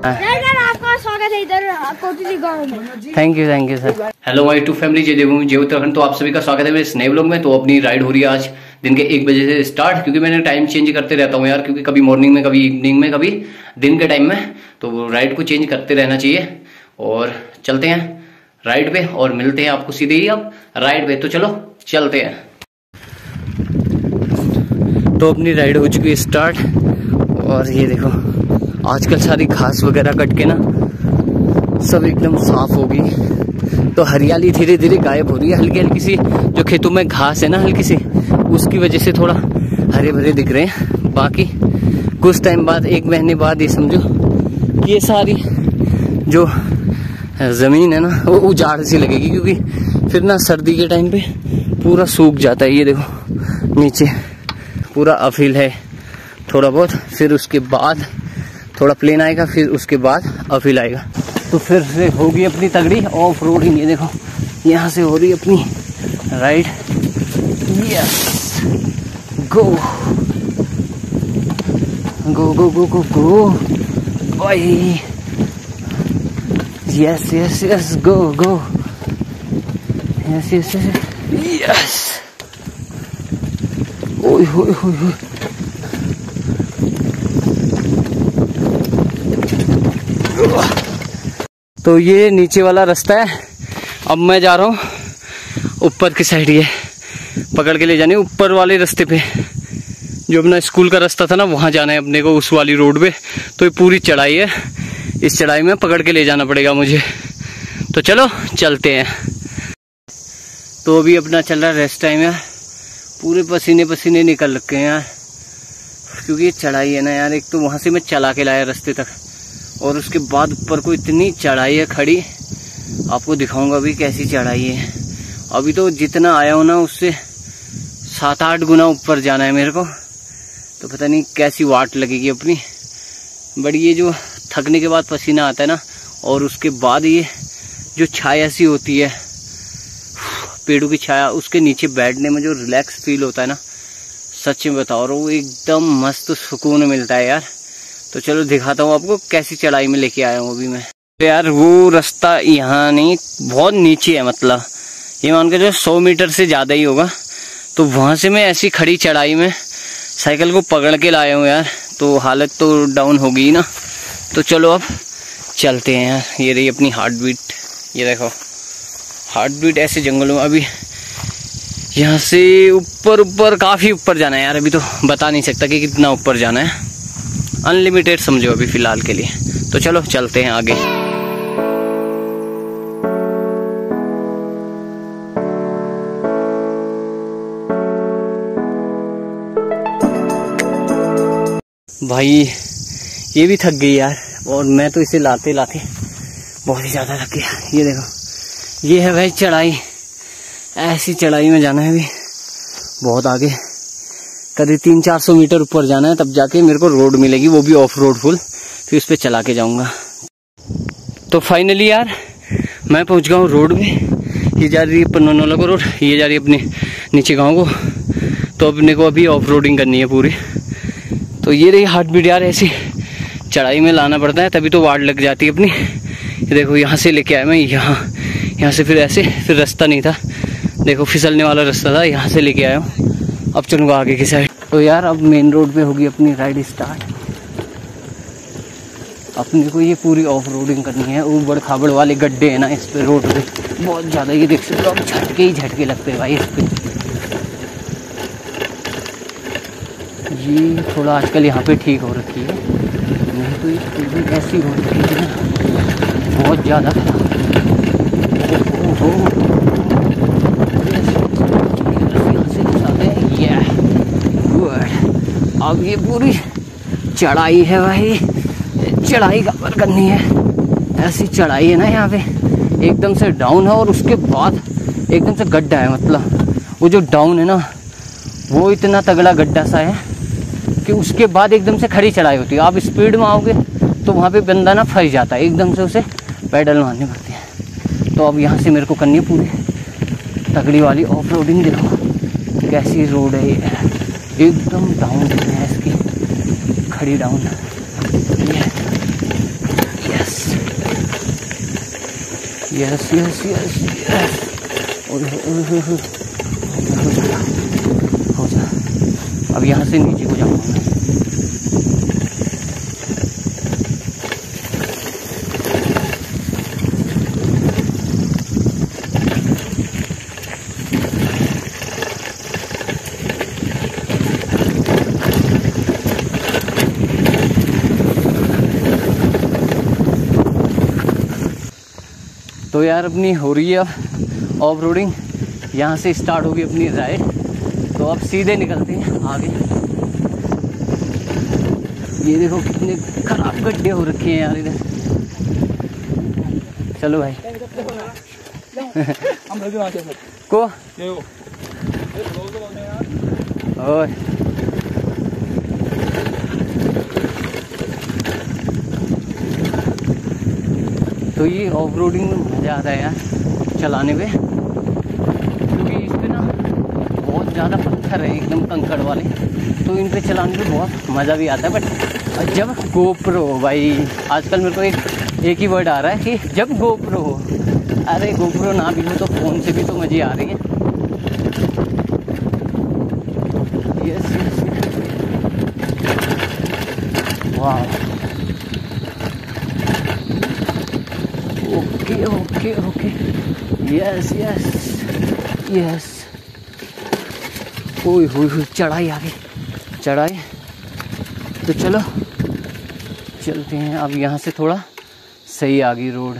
आपका स्वागत है इधर कोटली गांव में। Thank you sir. Hello my to family, जय देवभूमि जय उत्तराखंड। तो आप सभी का स्वागत है मेरे इस नए व्लॉग में। तो अपनी राइड हो रही है आज दिन के 1 बजे से स्टार्ट, क्योंकि मैंने टाइम चेंज करते रहता हूँ यार, क्योंकि कभी मॉर्निंग में, कभी इवनिंग में, कभी दिन के टाइम में, तो राइड को चेंज करते रहना चाहिए। और चलते हैं राइड पे और मिलते हैं आपको सीधे ही अब राइड पे। तो चलो चलते हैं। तो अपनी राइड हो चुकी है स्टार्ट, और ये देखो आजकल सारी घास वगैरह कट के ना सब एकदम साफ हो गई, तो हरियाली धीरे धीरे गायब हो रही है। हल्की हल्की सी जो खेतों में घास है ना हल्की सी, उसकी वजह से थोड़ा हरे भरे दिख रहे हैं। बाकी कुछ टाइम बाद, 1 महीने बाद, ये समझो कि ये सारी जो जमीन है ना वो उजाड़ सी लगेगी, क्योंकि फिर ना सर्दी के टाइम पे पूरा सूख जाता है। ये देखो नीचे पूरा अफील है थोड़ा बहुत, फिर उसके बाद थोड़ा प्लेन आएगा, फिर उसके बाद अफील आएगा, तो फिर से होगी अपनी तगड़ी ऑफ रोडिंग। ये देखो यहाँ से हो रही है अपनी ride. Yes, go go go go go go भाई, yes yes yes, go go, yes yes yes, ओए होए होए। तो ये नीचे वाला रास्ता है, अब मैं जा रहा हूँ ऊपर की साइड, ये पकड़ के ले जाने ऊपर वाले रास्ते पे, जो अपना स्कूल का रास्ता था ना वहाँ जाना है अपने को, उस वाली रोड पे। तो ये पूरी चढ़ाई है, इस चढ़ाई में पकड़ के ले जाना पड़ेगा मुझे। तो चलो चलते हैं। तो अभी अपना चल रहा है रेस्ट टाइम यार, पूरे पसीने पसीने निकल रखे हैं यार, क्योंकि ये चढ़ाई है ना यार। एक तो वहाँ से मैं चला के लाया रास्ते तक, और उसके बाद ऊपर को इतनी चढ़ाई है खड़ी, आपको दिखाऊंगा अभी कैसी चढ़ाई है। अभी तो जितना आया हूँ ना उससे 7-8 गुना ऊपर जाना है मेरे को, तो पता नहीं कैसी वाट लगेगी अपनी। बट ये जो थकने के बाद पसीना आता है ना, और उसके बाद ये जो छाया सी होती है, पेड़ों की छाया, उसके नीचे बैठने में जो रिलैक्स फील होता है ना, सच में बता रहा हूँ एकदम मस्त सुकून मिलता है यार। तो चलो दिखाता हूँ आपको कैसी चढ़ाई में लेके आया हूँ अभी मैं। तो यार वो रास्ता यहाँ नहीं, बहुत नीचे है, मतलब ये मान के जो 100 मीटर से ज़्यादा ही होगा। तो वहाँ से मैं ऐसी खड़ी चढ़ाई में साइकिल को पकड़ के लाया हूँ यार, तो हालत तो डाउन हो गई ना। तो चलो अब चलते हैं यार। ये रही अपनी हार्ट बीट, ये देखो हार्ट बीट ऐसे जंगलों में। अभी यहाँ से ऊपर ऊपर काफ़ी ऊपर जाना है यार, अभी तो बता नहीं सकता कि कितना ऊपर जाना है, अनलिमिटेड समझो अभी फिलहाल के लिए। तो चलो चलते हैं आगे। भाई ये भी थक गई यार, और मैं तो इसे लाते लाते बहुत ही ज़्यादा थक गया। ये देखो ये है भाई चढ़ाई, ऐसी चढ़ाई में जाना है अभी बहुत आगे, करीब 300-400 मीटर ऊपर जाना है, तब जाके मेरे को रोड मिलेगी, वो भी ऑफ रोड फुल, फिर उस पर चला के जाऊंगा। तो फाइनली यार मैं पहुंच गया हूँ रोड में। ये जा रही है पन्नोला को रोड, ये जा रही है अपने नीचे गांव को। तो अपने को अभी ऑफ रोडिंग करनी है पूरी। तो ये रही हार्ट बीट यार, ऐसी चढ़ाई में लाना पड़ता है तभी तो वार्ड लग जाती है अपनी। ये देखो यहाँ से लेके आया मैं, यहाँ से फिर ऐसे, फिर रास्ता नहीं था, देखो फिसलने वाला रास्ता था, यहाँ से लेके आया हूँ। अब चलूँगा आगे की साइड। तो यार अब मेन रोड पे होगी अपनी राइड स्टार्ट। अपने को ये पूरी ऑफ रोडिंग करनी है। ऊबड़ खाबड़ वाले गड्ढे हैं ना इस पे, रोड पे बहुत ज़्यादा, ये देख सकते हो अब झटके ही झटके लगते हैं भाई इस पे। ये थोड़ा आजकल यहाँ पे ठीक हो रखी है, नहीं तो ये ऐसी हो रखी है ना बहुत ज़्यादा खराब। अब ये पूरी चढ़ाई है भाई, चढ़ाई कवर करनी है। ऐसी चढ़ाई है ना यहाँ पे, एकदम से डाउन है, और उसके बाद एकदम से गड्ढा है। मतलब वो जो डाउन है ना वो इतना तगड़ा गड्ढा सा है कि उसके बाद एकदम से खड़ी चढ़ाई होती है। आप स्पीड में आओगे तो वहाँ पे बंदा ना फंस जाता है, एकदम से उसे पैडल मारने पड़ते हैं। तो अब यहाँ से मेरे को करनी है पूरी तगड़ी वाली ऑफ रोडिंग। देखो कैसी रोड है ये, एकदम डाउन है इसकी, खड़ी down. Yes yes yes yes, हो जा। अब यहाँ से नीचे को जाऊँगा मैं। तो यार अपनी हो रही है अब ऑफ रोडिंग, यहाँ से स्टार्ट होगी अपनी राइड। तो अब सीधे निकलते हैं आगे। ये देखो कितने खराब गड्ढे हो रखे हैं यार इधर। चलो भाई को ओए तो ये ऑफ रोडिंग में मज़ा आता है यार चलाने में, क्योंकि इस पे ना बहुत ज़्यादा पत्थर है एकदम कंकड़ वाले, तो इन पे चलाने में बहुत मज़ा भी आता है। बट जब गोप्रो, भाई आजकल मेरे को एक ही वर्ड आ रहा है कि जब गोप्रो हो, अरे गोप्रो ना भी हो तो फ़ोन से भी तो मज़े आ रही है। यस यस वाह, okay okay okay, yes yes yes. ओए हुई चढ़ाई आ गई, चढ़ाई। तो चलो चलते हैं। अब यहाँ से थोड़ा सही आ गई रोड।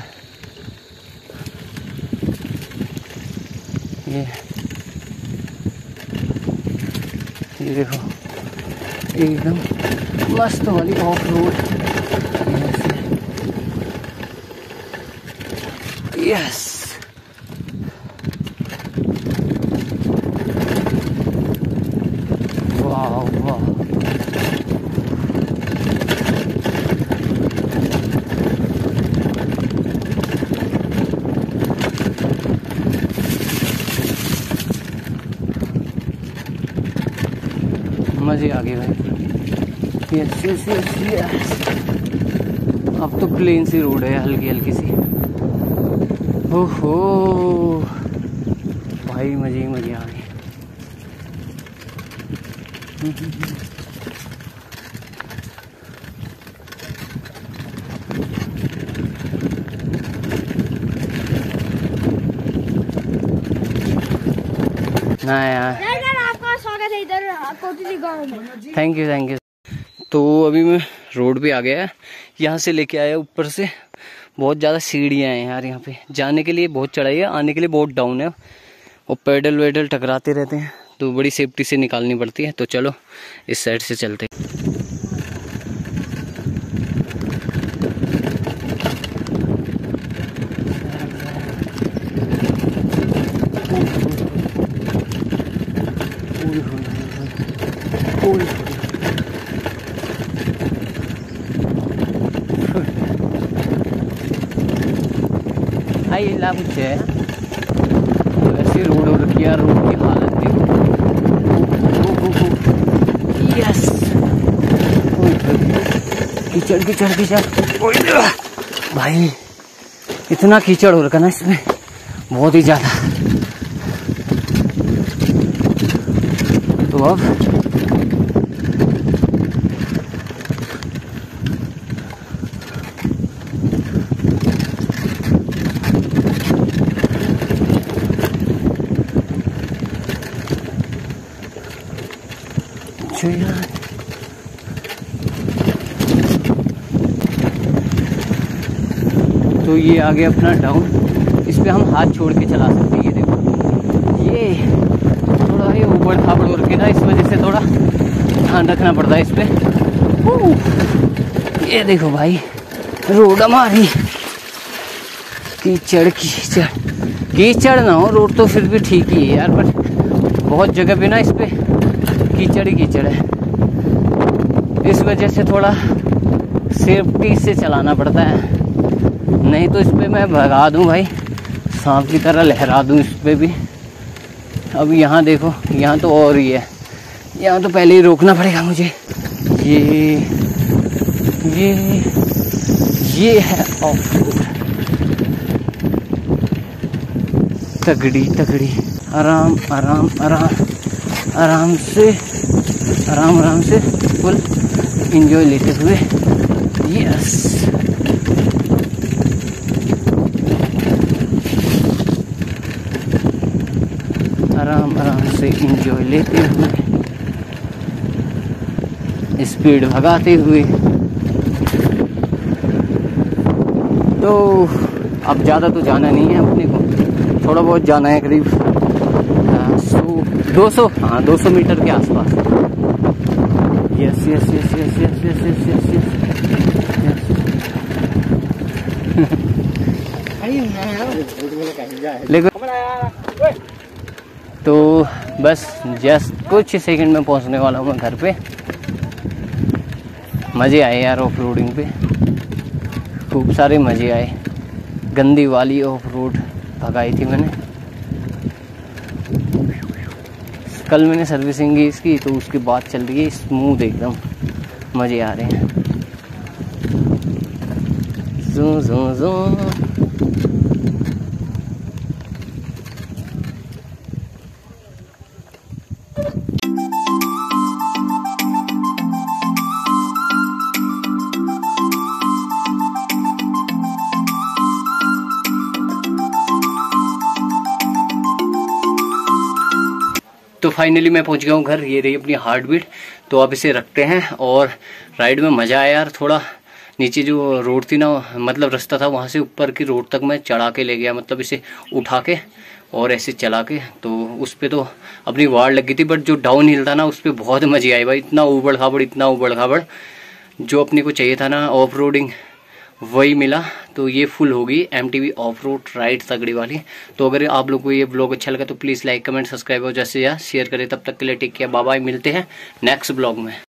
ये देखो एकदम मस्त वाली ऑफ रोड। यस वाह वाह, मजे आ गए भाई। Yes yes yes yes. अब तो प्लेन सी रोड है, हल्की हल्की सी। ओहो भाई मजे ही मजे आ गए। ना यार आपका स्वागत है इधर कोटली गांव में। Thank you thank you. तो अभी मैं रोड पे आ गया है, यहाँ से लेके आया ऊपर से। बहुत ज़्यादा सीढ़ियाँ हैं यार यहाँ पे, जाने के लिए बहुत चढ़ाई है, आने के लिए बहुत डाउन है, और पैडल वैडल टकराते रहते हैं, तो बड़ी सेफ्टी से निकालनी पड़ती है। तो चलो इस साइड से चलते हैं। आई लाभ है ऐसी रोड हो रखी है, रोड की हालत देखो। यस कीचड़ कीचड़ कीचड़ भाई, इतना कीचड़ हो रखा ना इसमें, बहुत ही ज्यादा। तो अब तो ये आ गया अपना डाउन। इस पे हम हाथ छोड़ के चला सकते हैं। ये देखो ये थोड़ा ये ऊबड़ खाबड़ हो रखी ना, इस वजह से थोड़ा ध्यान रखना पड़ता है इस पे। ये देखो भाई रोड हमारी कीचड़ कीचड़ कीचड़ ना हो रोड तो फिर भी ठीक ही है यार, बट बहुत जगह पे ना इस पे कीचड़ ही कीचड़ है। इस वजह से थोड़ा सेफ्टी से चलाना पड़ता है, नहीं तो इस पे मैं भगा दूं भाई, सांप की तरह लहरा दूं इस पे भी। अब यहाँ देखो, यहाँ तो और ही है, यहाँ तो पहले ही रोकना पड़ेगा मुझे। ये है ऑफ रोड। तगड़ी तगड़ी, आराम आराम आराम आराम से, आराम से फुल एंजॉय लेते हुए। यस, आराम आराम से एंजॉय लेते हुए, स्पीड भगाते हुए। तो अब ज़्यादा तो जाना नहीं है अपने को, थोड़ा बहुत जाना है, करीब 200 मीटर के आसपास। Yes yes yes yes yes yes yes yes yes. लेकिन तो बस जस्ट कुछ सेकंड में पहुंचने वाला हूँ मैं घर पे। मज़े आए यार ऑफ रोडिंग पे, खूब सारे मज़े आए। गंदी वाली ऑफ रोड भगाई थी मैंने, कल मैंने सर्विसिंग की इसकी, तो उसके बाद चल रही है स्मूथ एकदम, मज़े आ रहे हैं। ज़ू ज़ू ज़ू। तो फाइनली मैं पहुंच गया हूँ घर, ये रही अपनी हार्ट बीट। तो अब इसे रखते हैं। और राइड में मज़ा आया यार, थोड़ा नीचे जो रोड थी ना, मतलब रास्ता था, वहाँ से ऊपर की रोड तक मैं चढ़ा के ले गया, मतलब इसे उठा के और ऐसे चला के। तो उस पर तो अपनी वाड़ लगी थी, बट जो डाउन हिल था ना उस पर बहुत मज़े आई भाई। इतना उबड़ खाबड़ जो अपने को चाहिए था ना ऑफ रोडिंग, वही मिला। तो ये फुल होगी MTV ऑफ रोड राइड तगड़ी वाली। तो अगर आप लोगों को ये ब्लॉग अच्छा लगा तो प्लीज़ लाइक कमेंट सब्सक्राइब और जैसे शेयर करें। तब तक के लिए टेक केयर, बाय बाय, मिलते हैं नेक्स्ट ब्लॉग में।